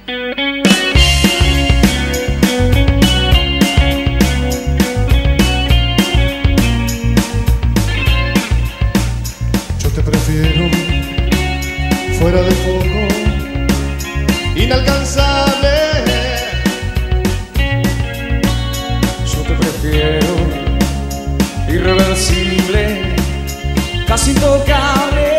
Yo te prefiero fuera de foco, inalcanzable. Yo te prefiero irreversible, casi intocable.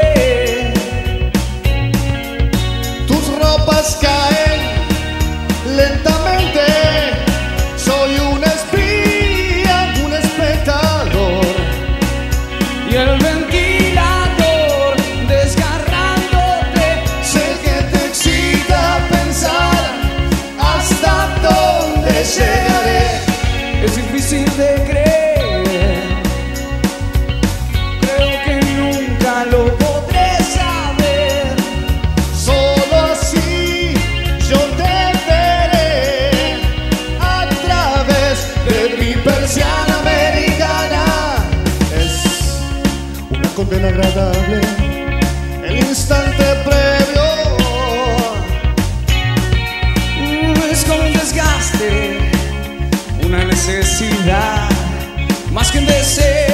Tus ropas caen lentamente. Soy un espía, un espectador, Y el ventilador desgarrándote. sé que te excita pensar hasta dónde llegaré. Es difícil de creer, creo que nunca lo podré saber. Solo así yo te veré a través de mi persiana americana. Es una condena agradable, el instante previo. Es como un desgaste, una necesidad, más que un deseo.